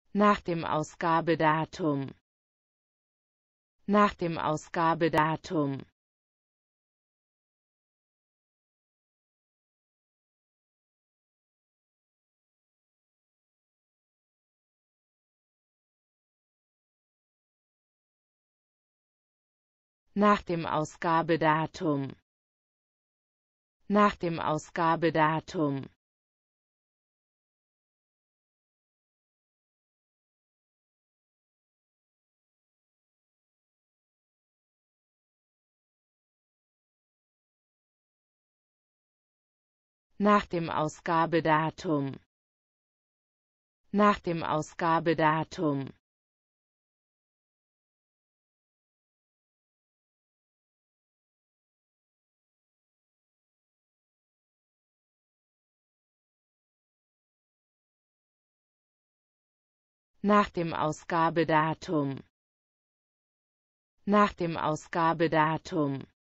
nach dem Ausgabedatum, nach dem Ausgabedatum, nach dem Ausgabedatum, nach dem Ausgabedatum, nach dem Ausgabedatum, nach dem Ausgabedatum, nach dem Ausgabedatum, nach dem Ausgabedatum,